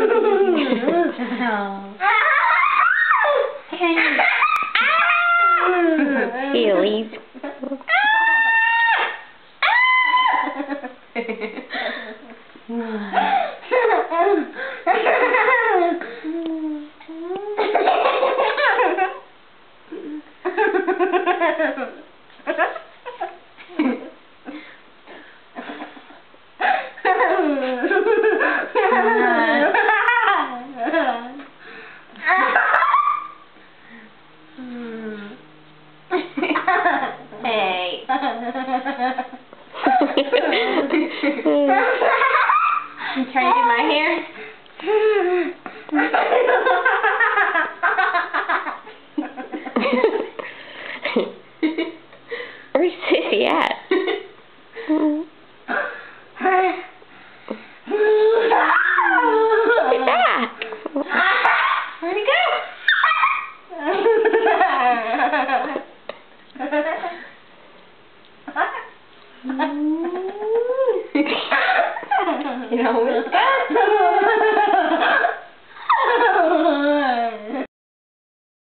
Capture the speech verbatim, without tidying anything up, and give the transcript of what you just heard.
Caylee. Hey. You trying to do my hair? Where's Sissy at? Look at that. Where'd he go? You know, it's good.